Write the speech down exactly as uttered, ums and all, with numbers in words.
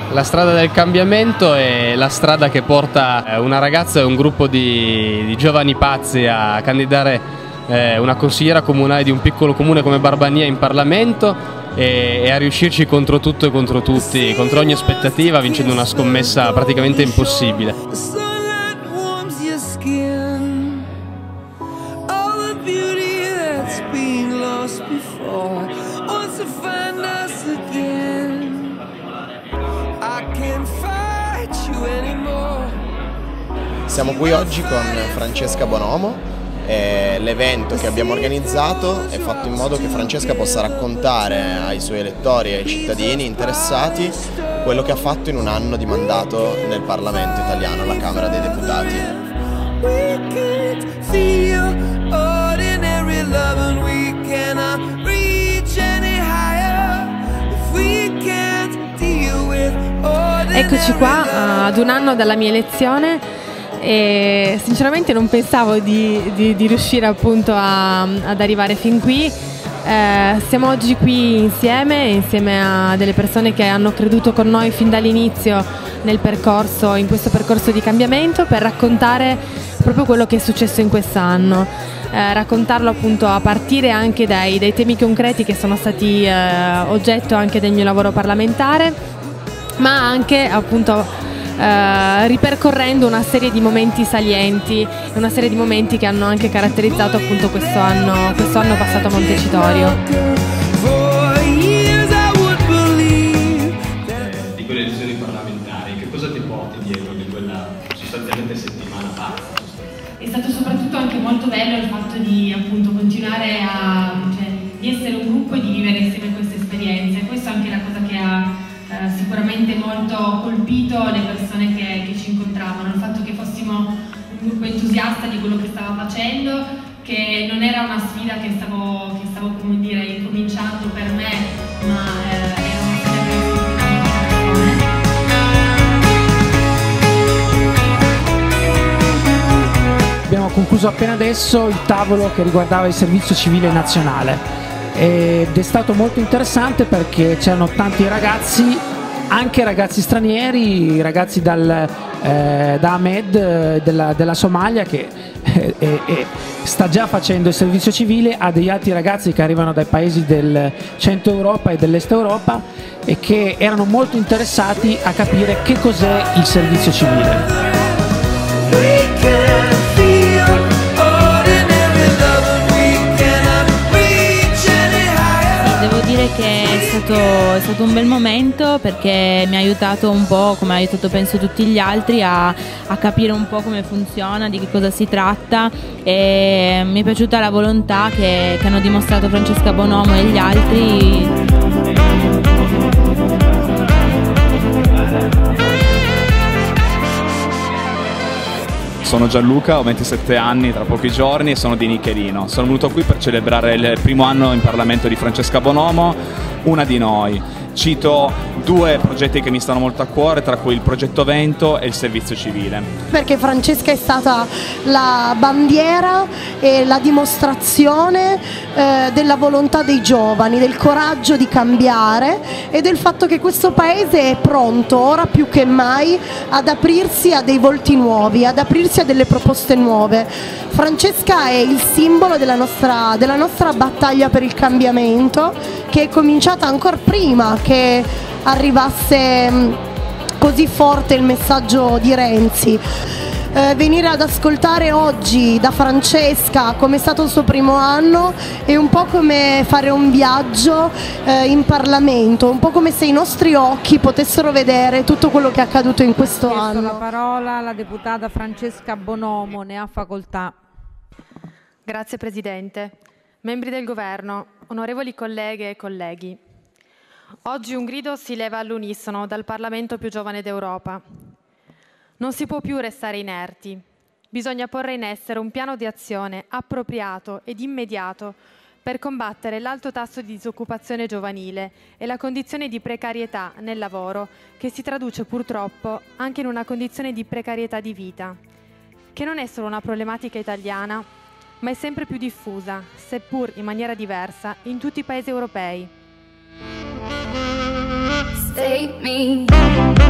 La strada del cambiamento è la strada che porta una ragazza e un gruppo di, di giovani pazzi a candidare eh, una consigliera comunale di un piccolo comune come Barbania in Parlamento e, e a riuscirci contro tutto e contro tutti, contro ogni aspettativa, vincendo una scommessa praticamente impossibile. Siamo qui oggi con Francesca Bonomo e l'evento che abbiamo organizzato è fatto in modo che Francesca possa raccontare ai suoi elettori e ai cittadini interessati quello che ha fatto in un anno di mandato nel Parlamento italiano, alla Camera dei Deputati. Eccoci qua uh, ad un anno dalla mia elezione e sinceramente non pensavo di, di, di riuscire appunto a, ad arrivare fin qui. Eh, siamo oggi qui insieme, insieme a delle persone che hanno creduto con noi fin dall'inizio nel percorso, in questo percorso di cambiamento, per raccontare proprio quello che è successo in quest'anno. Eh, raccontarlo appunto a partire anche dai, dai temi concreti che sono stati eh, oggetto anche del mio lavoro parlamentare, ma anche appunto eh, ripercorrendo una serie di momenti salienti, una serie di momenti che hanno anche caratterizzato appunto questo anno, questo anno passato a Montecitorio. Di quelle elezioni parlamentari, che cosa ti porti dietro di quella sostanzialmente settimana fa? È stato soprattutto anche molto bello il fatto di appunto continuare a, cioè, di essere un gruppo e di vivere insieme queste esperienze. Questa è anche la cosa che ha Eh, sicuramente molto colpito le persone che, che ci incontravano, il fatto che fossimo un gruppo entusiasta di quello che stava facendo, che non era una sfida che stavo, che stavo come dire, incominciando per me, ma eh, era una sfida che Abbiamo concluso appena adesso il tavolo che riguardava il servizio civile nazionale. Ed è stato molto interessante perché c'erano tanti ragazzi, anche ragazzi stranieri, ragazzi dal, eh, da Ahmed eh, della, della Somalia, che eh, eh, sta già facendo il servizio civile, a degli altri ragazzi che arrivano dai paesi del centro Europa e dell'est Europa e che erano molto interessati a capire che cos'è il servizio civile. Devo dire che è stato, è stato un bel momento, perché mi ha aiutato un po', come ha aiutato penso tutti gli altri, a, a capire un po' come funziona, di che cosa si tratta, e mi è piaciuta la volontà che, che hanno dimostrato Francesca Bonomo e gli altri. Sono Gianluca, ho ventisette anni, tra pochi giorni, e sono di Nichelino. Sono venuto qui per celebrare il primo anno in Parlamento di Francesca Bonomo, una di noi. Cito due progetti che mi stanno molto a cuore, tra cui il progetto Vento e il servizio civile. Perché Francesca è stata la bandiera e la dimostrazione eh, della volontà dei giovani, del coraggio di cambiare e del fatto che questo paese è pronto, ora più che mai, ad aprirsi a dei volti nuovi, ad aprirsi a delle proposte nuove. Francesca è il simbolo della nostra, della nostra battaglia per il cambiamento, che è cominciata ancora prima che arrivasse così forte il messaggio di Renzi. Eh, venire ad ascoltare oggi da Francesca come è stato il suo primo anno è un po' come fare un viaggio eh, in Parlamento, un po' come se i nostri occhi potessero vedere tutto quello che è accaduto in questo anno. La parola alla deputata Francesca Bonomo, ne ha facoltà. Grazie Presidente, membri del Governo, onorevoli colleghe e colleghi. Oggi un grido si leva all'unisono dal Parlamento più giovane d'Europa. Non si può più restare inerti. Bisogna porre in essere un piano di azione appropriato ed immediato per combattere l'alto tasso di disoccupazione giovanile e la condizione di precarietà nel lavoro, che si traduce purtroppo anche in una condizione di precarietà di vita, che non è solo una problematica italiana, ma è sempre più diffusa, seppur in maniera diversa, in tutti i paesi europei. Save me.